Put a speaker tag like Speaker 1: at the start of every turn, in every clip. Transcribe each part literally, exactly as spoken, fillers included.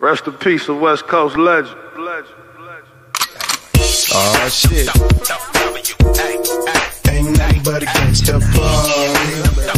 Speaker 1: Rest in peace, a West Coast legend. legend.
Speaker 2: Oh shit. Ain't nothing but a gangsta party.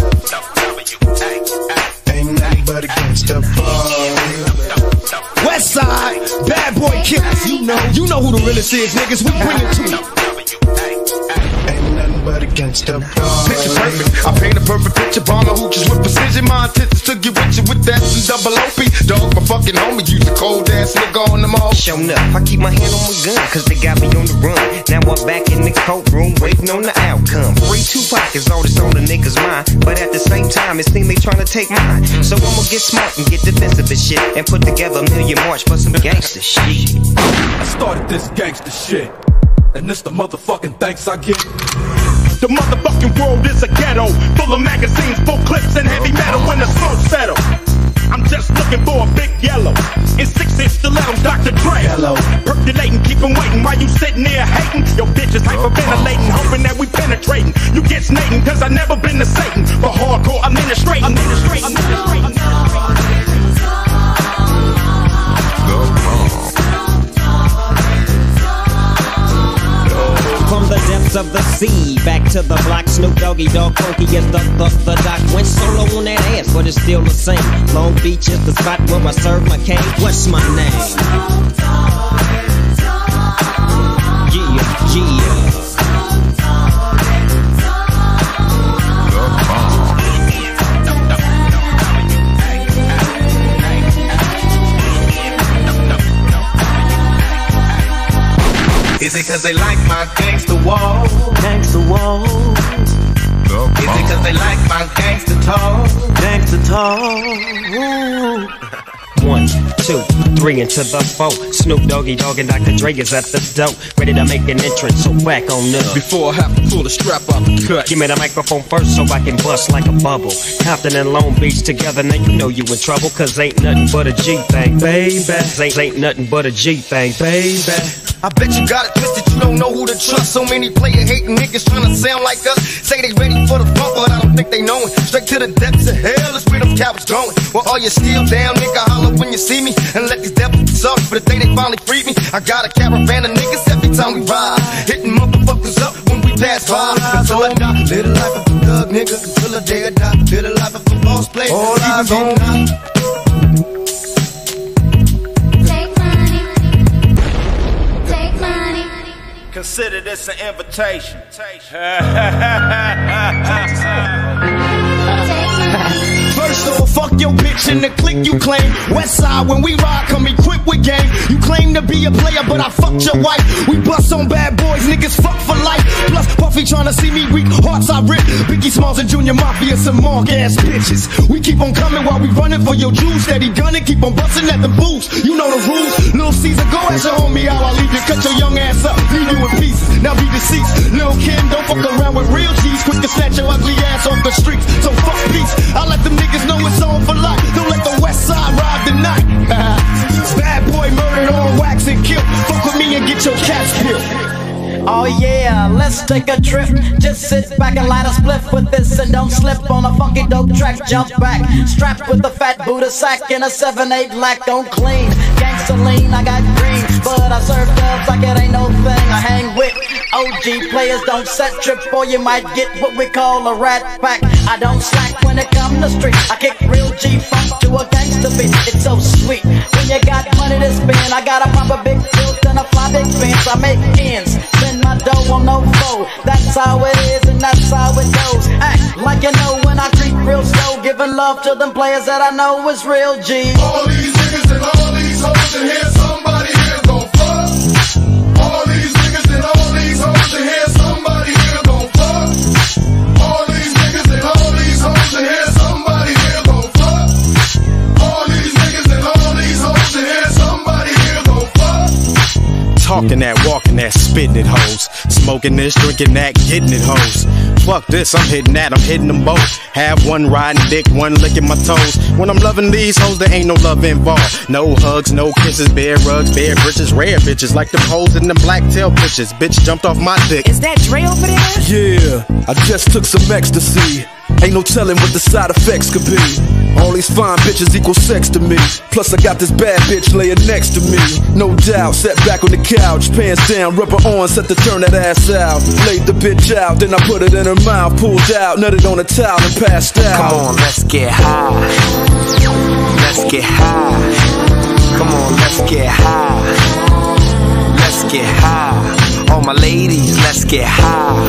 Speaker 2: Ain't nothing but a gangsta party.
Speaker 3: West Side, bad boy killers. You know, you know who the realest is, niggas. We bring it to you.
Speaker 2: Ain't nothing but a gangsta party.
Speaker 3: Picture perfect. I paint a perfect picture. Bomber hooches with precision. My intentions to get with you with that and double O P. Dog, my fucking homie. Use a cold ass nigga on them all.
Speaker 4: Showing up, I keep my hand on my gun, cause they got me on the run. Now I'm back in the courtroom, waiting on the outcome. Free Tupac is all that's on the niggas' mind, but at the same time, it seems they trying to take mine. So I'ma get smart and get defensive and shit, and put together a million march for some gangster shit.
Speaker 5: I started this gangster shit, and this the motherfucking thanks I get.
Speaker 6: The motherfucking world is a ghetto, full of magazines, full clips, and heavy metal when the smoke settles. I'm just looking for a big yellow in six inch stiletto, Doctor Dre. Hello. Percolating, keep 'em waiting while you sitting there hating. Your bitch is hyperventilating, hoping that we penetrating. You get snating, cause I never been to Satan. For hardcore administrating, administrating, administrating.
Speaker 4: From the depths of the sea, back to the block, Snoop Doggy Dogg, funky as the, the, the doc. Went solo on that ass, but it's still the same. Long Beach is the spot where I serve my cane. What's my name? Yeah, yeah.
Speaker 7: Is it cause they like my gangsta wall?
Speaker 4: Gangsta wall.
Speaker 7: Is it cause they like my gangsta talk?
Speaker 4: Gangsta talk. One, two, three into the four. Snoop Doggy Dogg and Doctor Dre is at the door, ready to make an entrance, so back on up.
Speaker 5: Before I have to pull the strap out the cut,
Speaker 4: give me the microphone first so I can bust like a bubble. Compton and Long Beach together, now you know you in trouble, cause ain't nothing but a G thing, baby. Ain't, ain't nothing but a G thing, baby.
Speaker 3: I bet you got it twisted, you don't know who to trust. So many player hating niggas trying to sound like us. Say they ready for the funk, but I don't think they know it. Straight to the depths of hell is where them cowards going. Well, all you still down, nigga, holler when you see me. And let these devils be sorry for the day they finally freed me. I got a caravan of niggas every time we ride, hitting motherfuckers up when we pass by. Until I die, live the life of a thug nigga. Until the day I die, live the life of a boss player. All eyes on me.
Speaker 1: Consider this an invitation.
Speaker 3: First off, fuck your bitch and the clique you claim. West Side, when we ride, come equipped with game. You claim to be a player, but I fucked your wife. We bust on bad boys, niggas fuck for life. Plus, Puffy tryna see me weak, hearts I rip. Biggie Smalls and Junior Mafia, some mark ass bitches. We keep on coming while we running for your jewels. Steady gunning, keep on busting at the booths. You know the rules. Lil' Caesar, go ask your homie how I leave you. Cut your young ass up, leave you in pieces. Now be deceased. Lil' Kim, don't fuck around with real G's. Quick to snatch your ugly ass off the streets. So fuck peace. I let them niggas know it's on for life. Don't let the West Side ride the night. Bad boy murdered on wax and killed. Fuck with me and get your cats killed.
Speaker 8: Oh yeah, let's take a trip. Just sit back and light a spliff with this, and don't slip on a funky dope track. Jump back, strapped with a fat Buddha sack and a seven eight lack. Don't clean, gangsta lean, I got green, but I serve dubs like it ain't no thing. I hang with O G players, don't set trip, or you might get what we call a rat pack. I don't slack when it come to street. I kick real G funk to a gangsta beat. It's so sweet when you got money to spend. I got a proper big tilt and a fly big fence. I make ends, spend my dough on no foe. That's how it is and that's how it goes. Act like you know when I creep real slow, giving love to them players that I know is real G.
Speaker 2: All these niggas and all these hoes in here, somebody here gon' fuck. All these niggas and all these hoes in here, somebody here gon' fuck. All these niggas and all these hoes in here, somebody here gon' fuck. All these niggas and all these hoes in here, somebody here gon' fuck.
Speaker 9: Talking that, walking that, spitting it, hoes. Smoking this, drinking that, getting it, hoes. Fuck this, I'm hitting that, I'm hitting them both. Have one riding dick, one licking my toes. When I'm loving these hoes, there ain't no love involved. No hugs, no kisses, bare rugs, bare britches, rare bitches. Like them hoes in them black tail pictures. Bitch jumped off my dick.
Speaker 10: Is that Dre over there?
Speaker 5: Yeah, I just took some ecstasy. Ain't no telling what the side effects could be. All these fine bitches equal sex to me. Plus I got this bad bitch laying next to me. No doubt, sat back on the couch, pants down, rubber on, set to turn that ass out. Laid the bitch out, then I put it in her mouth, pulled out, nutted on a towel and passed out.
Speaker 4: Come on, let's get high. Let's get high. Come on, let's get high. Let's get high. All my ladies, let's get high.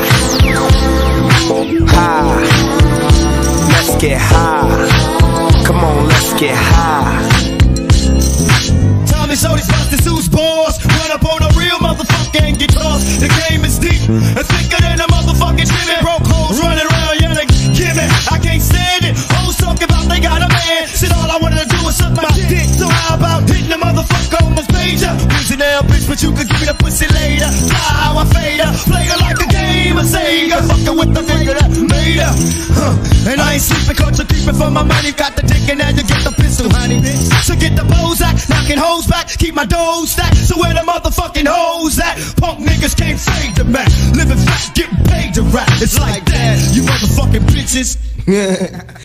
Speaker 4: High. Let's get high. Come on, let's get high.
Speaker 3: Tommy showed these busted Zeus balls. Run up on a real motherfucker and get tossed. The game is deep and thicker than a motherfucking Jimmy. Broke hoes running around yelling, gimme. I can't stand it. Hoes talking about they got a man. Shit, all I wanted to do was suck my dick. So how about hitting the motherfucker on my pager? Easy now, bitch, but you could give me the pussy later. Try how I fade her. Play her like a game of Sega. Fucking with the nigga that made her. Huh. And I ain't sleeping, caught you creeping for my money. Got the dick and now you get the pistol, honey. So get the Bozak, knocking hoes back. Keep my dough stacked. So where the motherfucking hoes at? Punk niggas can't fade the Mac. Living fat, getting paid to rap. It's like that, you motherfucking bitches.